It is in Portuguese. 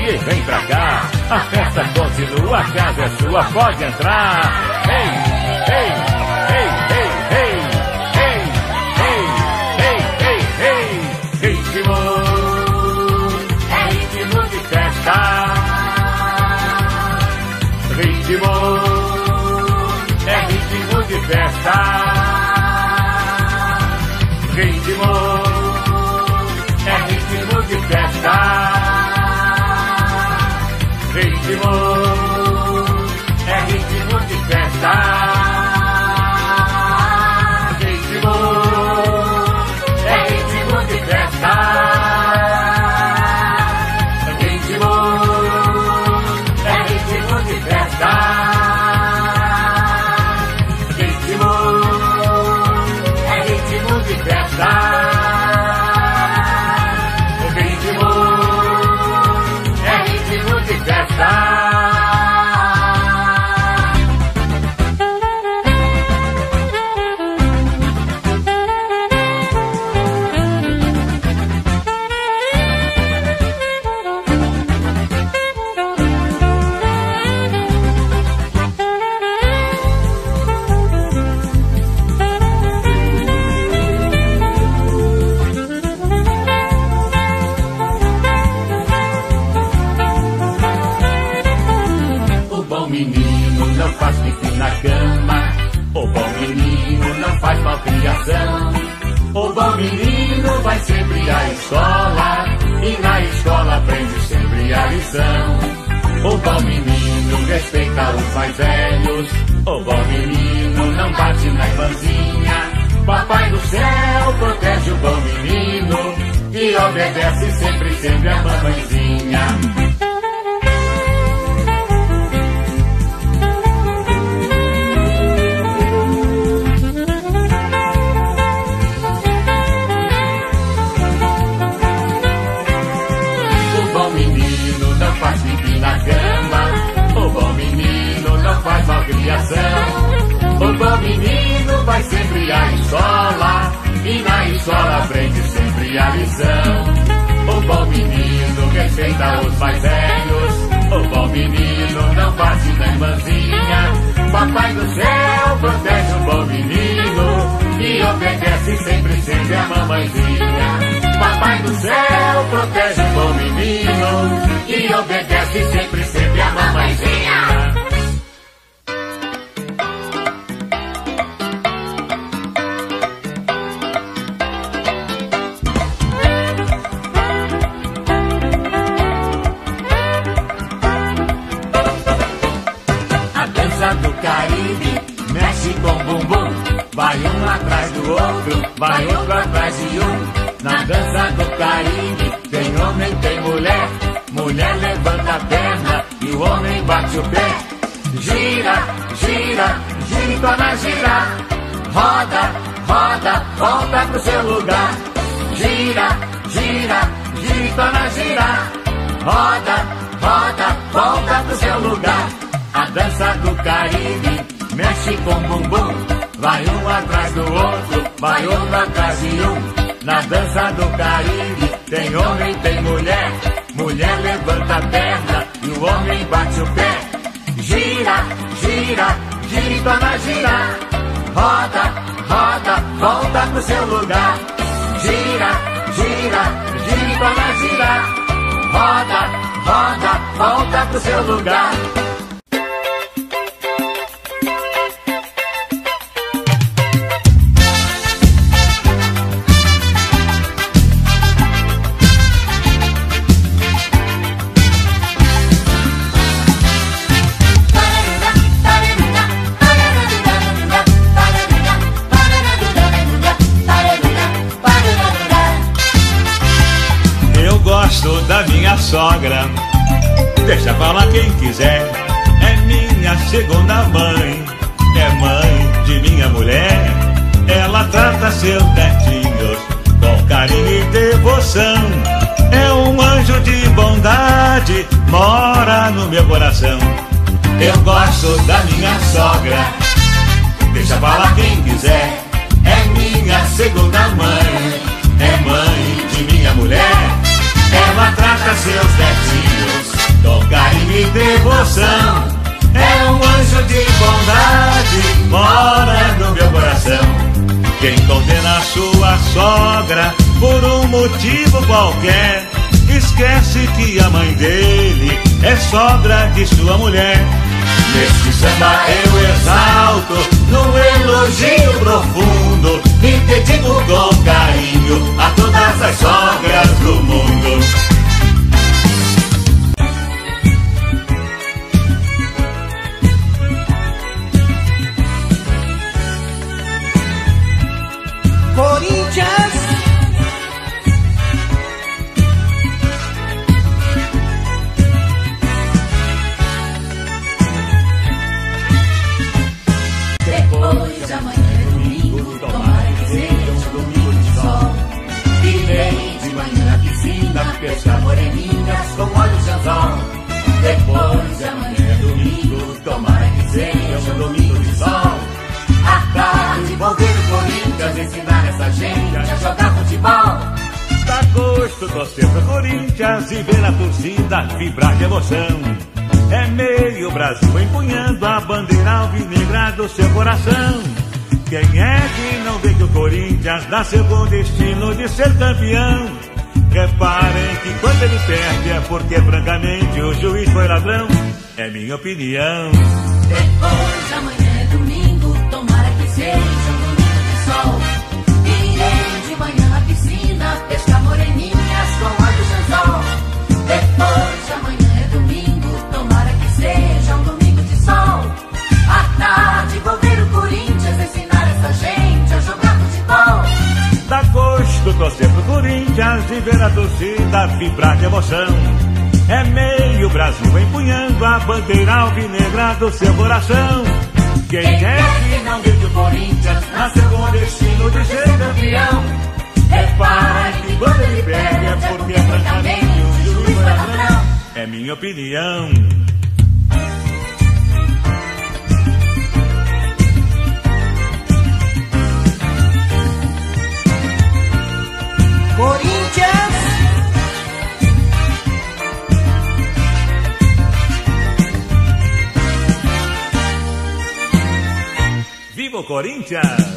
e vem pra cá. A festa continua, a casa é sua, pode entrar. Ei, ei, ei, ei, ei, ei, ei, ei, ei, ei. Ritmo, é ritmo de festa. Ritmo, é ritmo de festa. Ritmo, é ritmo de festa. Ritmo, é ritmo de festa. Ritmo, é ritmo de festa. Ritmo, é ritmo de festa. Ritmo, é ritmo de festa. Ritmo, é ritmo de festa. O bom menino vai sempre à escola e na escola aprende sempre a lição. O bom menino respeita os mais velhos. O bom menino não bate na irmãzinha. Papai do céu protege o bom menino e obedece sempre, sempre a mamãezinha. O bom menino vai sempre à escola e na escola aprende sempre a lição. O bom menino respeita os mais velhos. O bom menino não bate na irmãzinha. Papai do céu protege o bom menino e obedece sempre, sempre a mamãezinha. Papai do céu protege o bom menino e obedece sempre, sempre a mamãezinha. Vai um atrás do outro, vai outro atrás de um. Na dança do Caribe tem homem, tem mulher. Mulher levanta a perna e o homem bate o pé. Gira, gira, gira e torna a girar. Roda, roda, volta pro seu lugar. Gira, gira, gira e torna a girar. Roda, roda, volta pro seu lugar. A dança do Caribe mexe com o bumbum. Vai um atrás do outro, vai outro atrás de um. Na dança do Caribe tem homem, tem mulher. Mulher levanta a perna e o homem bate o pé. Gira, gira, gira e torna a girar. Roda, roda, volta pro seu lugar. Gira, gira, gira e torna a girar. Roda, roda, volta pro seu lugar. Da minha sogra, deixa falar quem quiser. É minha segunda mãe, é mãe de minha mulher. Ela trata seus netinhos com carinho e devoção. É um anjo de bondade, mora no meu coração. Eu gosto da minha sogra, deixa falar quem quiser. É minha segunda mãe, é mãe de minha mulher. ela trata seus netinhos com carinho e devoção. É um anjo de bondade, mora no meu coração. Quem condena a sua sogra por um motivo qualquer, esquece que a mãe dele é sogra de sua mulher. Nesse samba eu exalto, num elogio profundo, e dedico com carinho a todas as sogras do mundo. Corinthians. Depois de amanhã é domingo, tomara que seja um domingo de sol. Irei de manhã na piscina, pescar moreninhas com óleo de anzol. Depois de amanhã é domingo, tomara que seja um domingo de sol. À tarde vou ver o Corinthians ensinar essa gente a jogar futebol. Dá gosto torcer pro Corinthians e ver a torcida vibrar de emoção. É meio Brasil empunhando a bandeira alvinegra do seu coração. Quem é que não vê que o Corinthians nasceu com o destino de ser campeão? Reparem que quando ele perde é porque francamente o juiz foi ladrão. É minha opinião. Depois de amanhã é domingo, tomara que seja um domingo de sol. Irei de manhã na piscina, pescar moreninhas com óleo de anzol. Depois de amanhã é domingo, tomara que seja um domingo de sol. À tarde vou ver o Corinthians ensinar essa gente a jogar futebol. Dá gosto torcer pro Corinthians e ver a torcida vibrar de emoção. É meio Brasil empunhando a bandeira alvinegra do seu coração. Quem é que não vê que o Corinthians nasceu com o destino de ser campeão? Repara que quando ele perde é porque francamente o juiz foi ladrão. É minha opinião. Corinthians. Viva o Corinthians!